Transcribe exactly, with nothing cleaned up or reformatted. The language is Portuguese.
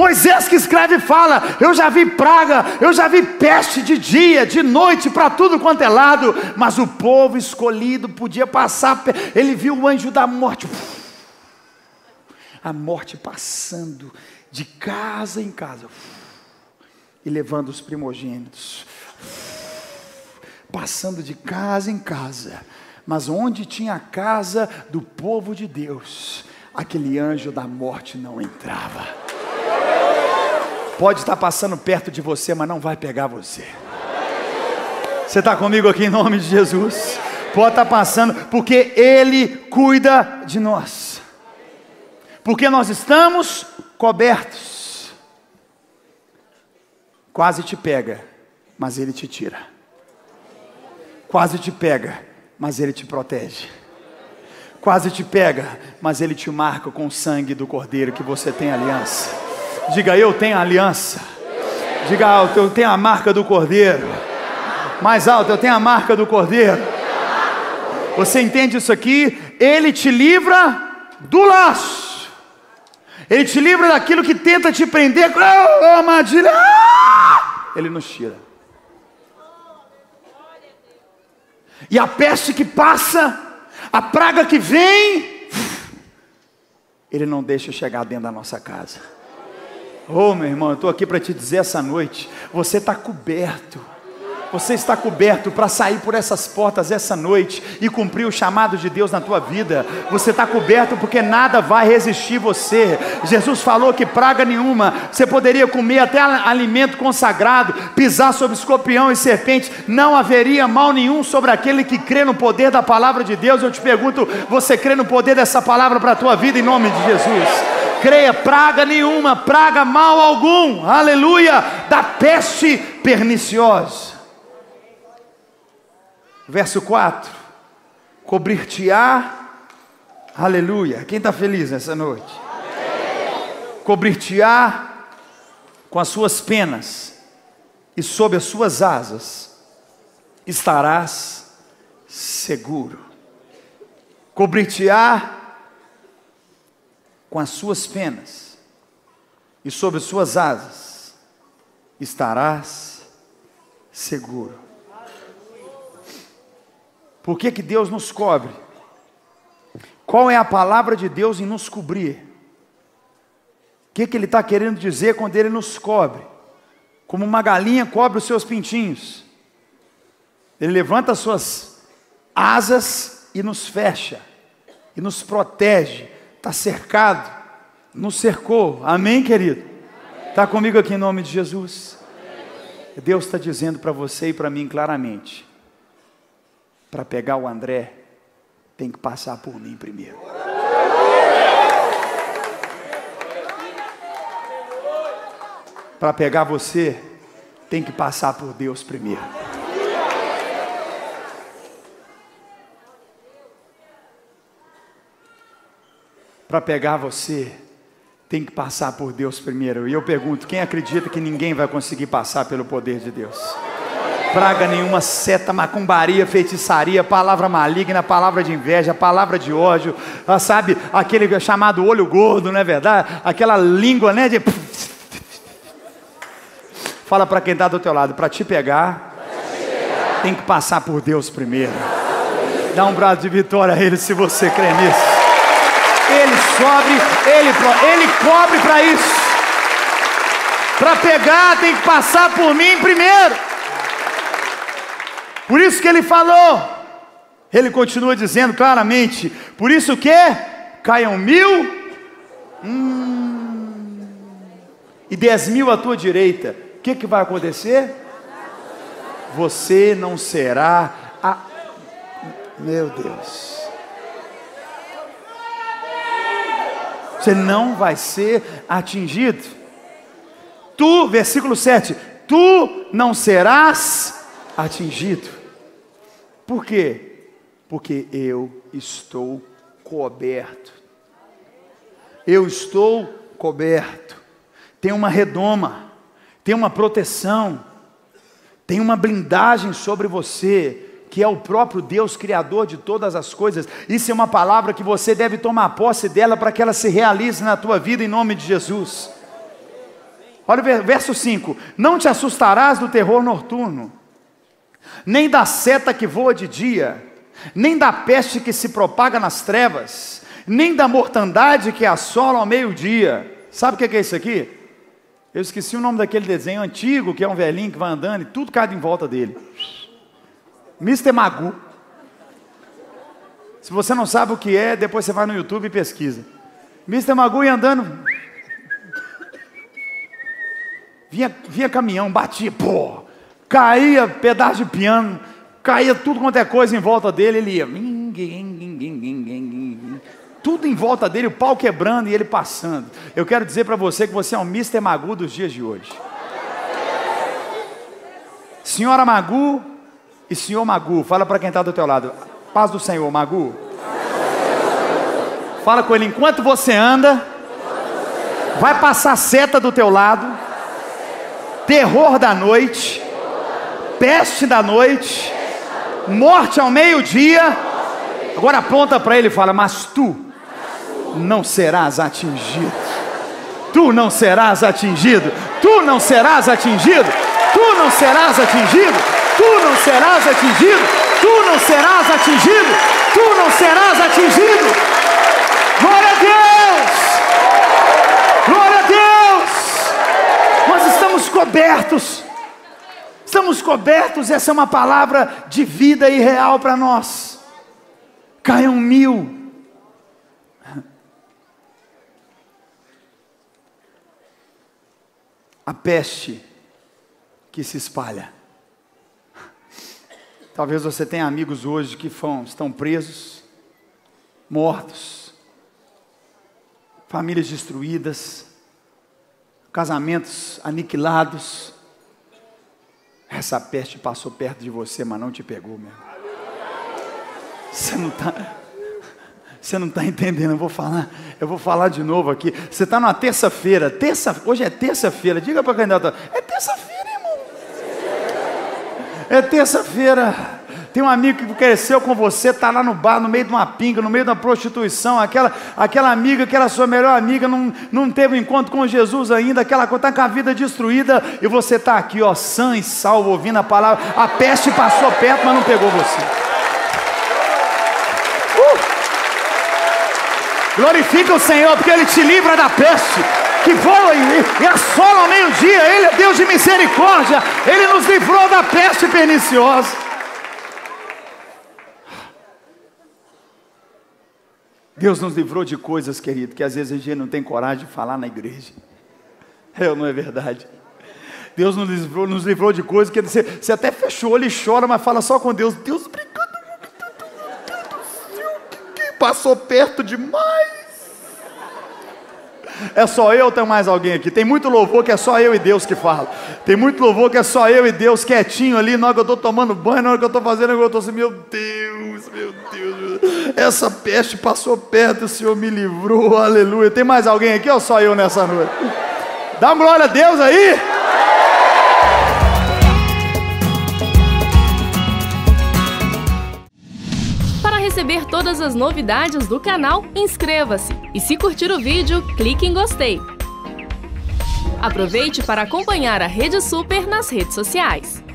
Moisés que escreve fala: eu já vi praga, eu já vi peste de dia, de noite, para tudo quanto é lado, mas o povo escolhido podia passar. Ele viu o anjo da morte, a morte passando de casa em casa e levando os primogênitos, passando de casa em casa. Mas onde tinha a casa do povo de Deus, aquele anjo da morte não entrava. Pode estar passando perto de você, mas não vai pegar você. Você está comigo aqui em nome de Jesus? Pode estar passando, porque Ele cuida de nós, porque nós estamos cobertos. Quase te pega, mas Ele te tira. Quase te pega, mas Ele te protege. Quase te pega, mas Ele te marca com o sangue do Cordeiro, que você tem aliança. Diga: eu tenho aliança. Diga alto: eu tenho a marca do Cordeiro. Mais alto: eu tenho a marca do Cordeiro. Você entende isso aqui? Ele te livra do laço. Ele te livra daquilo que tenta te prender. Oh, armadilha. Ele nos tira. E a peste que passa, a praga que vem, Ele não deixa chegar dentro da nossa casa. Oh, meu irmão, eu estou aqui para te dizer essa noite: você está coberto. Você está coberto para sair por essas portas essa noite e cumprir o chamado de Deus na tua vida. Você está coberto porque nada vai resistir você. Jesus falou que praga nenhuma, você poderia comer até alimento consagrado, pisar sobre escorpião e serpente, não haveria mal nenhum sobre aquele que crê no poder da palavra de Deus. Eu te pergunto: você crê no poder dessa palavra para a tua vida em nome de Jesus? Creia: praga nenhuma, praga mal algum, aleluia, da peste perniciosa. Verso quatro: cobrir-te-á, aleluia, quem está feliz nessa noite? Cobrir-te-á com as suas penas, e sob as suas asas estarás seguro. Cobrir-te-á com as suas penas, e sob as suas asas estarás seguro. Por que que Deus nos cobre? Qual é a palavra de Deus em nos cobrir? O que que Ele está querendo dizer quando Ele nos cobre? Como uma galinha cobre os seus pintinhos. Ele levanta as suas asas e nos fecha, e nos protege. Está cercado, nos cercou. Amém, querido? Está comigo aqui em nome de Jesus? Amém. Deus está dizendo para você e para mim claramente: para pegar o André, tem que passar por mim primeiro. Para pegar você, tem que passar por Deus primeiro. Para pegar você, tem que passar por Deus primeiro. E eu pergunto: quem acredita que ninguém vai conseguir passar pelo poder de Deus? Praga nenhuma, seta, macumbaria, feitiçaria, palavra maligna, palavra de inveja, palavra de ódio, sabe, aquele chamado olho gordo, não é verdade? Aquela língua, né, de... Fala para quem está do teu lado: para te pegar, tem que passar por Deus primeiro. Dá um brado de vitória a Ele se você crê nisso. Ele sobe, Ele, ele cobre para isso. Para pegar, tem que passar por mim primeiro. Por isso que Ele falou, Ele continua dizendo claramente: por isso que caiam mil hum, e dez mil à tua direita. O que que vai acontecer? Você não será a... Meu Deus, você não vai ser atingido. Tu, versículo sete, tu não serás atingido. Por quê? Porque eu estou coberto. Eu estou coberto. Tem uma redoma, tem uma proteção, tem uma blindagem sobre você, que é o próprio Deus Criador de todas as coisas. Isso é uma palavra que você deve tomar posse dela para que ela se realize na tua vida em nome de Jesus. Olha o verso cinco. Não te assustarás do terror noturno, nem da seta que voa de dia, nem da peste que se propaga nas trevas, nem da mortandade que assola ao meio-dia. Sabe o que é isso aqui? Eu esqueci o nome daquele desenho antigo, que é um velhinho que vai andando e tudo cai em volta dele. mister Magoo. Se você não sabe o que é, depois você vai no YouTube e pesquisa. mister Magoo ia andando, vinha, vinha caminhão, batia, pô, caía pedaço de piano, caía tudo quanto é coisa em volta dele, ele ia, tudo em volta dele, o pau quebrando e ele passando. Eu quero dizer para você que você é um mister Magoo dos dias de hoje. Senhora Magoo e senhor Magoo, fala para quem está do teu lado, paz do Senhor, Magoo. Fala com ele, enquanto você anda, vai passar seta do teu lado, terror da noite, peste da noite, morte ao meio-dia. Agora aponta para ele e fala, mas tu não serás atingido. Tu não serás atingido. Tu não serás atingido. Tu não serás atingido. Tu não serás atingido. Tu não serás atingido. Tu não serás atingido. Glória a Deus. Glória a Deus. Nós estamos cobertos. Estamos cobertos. Essa é uma palavra de vida e real para nós. Caiam mil. A peste que se espalha. Talvez você tenha amigos hoje que estão presos, mortos, famílias destruídas, casamentos aniquilados. Essa peste passou perto de você, mas não te pegou mesmo. Você não está... Você não está entendendo, eu vou falar, eu vou falar de novo aqui. Você está numa terça-feira, terça, hoje é terça-feira, diga para a candidata, é terça-feira, irmão. É terça-feira. Tem um amigo que cresceu com você, está lá no bar, no meio de uma pinga, no meio da prostituição, aquela, aquela amiga que era sua melhor amiga, não, não teve um encontro com Jesus ainda, aquela coisa, está com a vida destruída, e você está aqui, ó, sã e salvo, ouvindo a palavra, a peste passou perto, mas não pegou você. Glorifica o Senhor, porque Ele te livra da peste, que voa e, e assola ao meio-dia. Ele é Deus de misericórdia, Ele nos livrou da peste perniciosa. Deus nos livrou de coisas, querido, que às vezes a gente não tem coragem de falar na igreja. É ou não é verdade? Deus nos livrou, nos livrou de coisas que você, você até fechou o olho e chora, mas fala só com Deus. Deus, obrigado. Passou perto demais. É só eu ou tem mais alguém aqui? Tem muito louvor que é só eu e Deus que fala. Tem muito louvor que é só eu e Deus quietinho ali, na hora que eu estou tomando banho, na hora que eu estou fazendo, eu estou assim, meu Deus, meu Deus, essa peste passou perto, o Senhor me livrou, aleluia. Tem mais alguém aqui ou só eu nessa noite? Dá uma glória a Deus aí. Receber todas as novidades do canal, inscreva-se e se curtir o vídeo, clique em gostei. Aproveite para acompanhar a Rede Super nas redes sociais.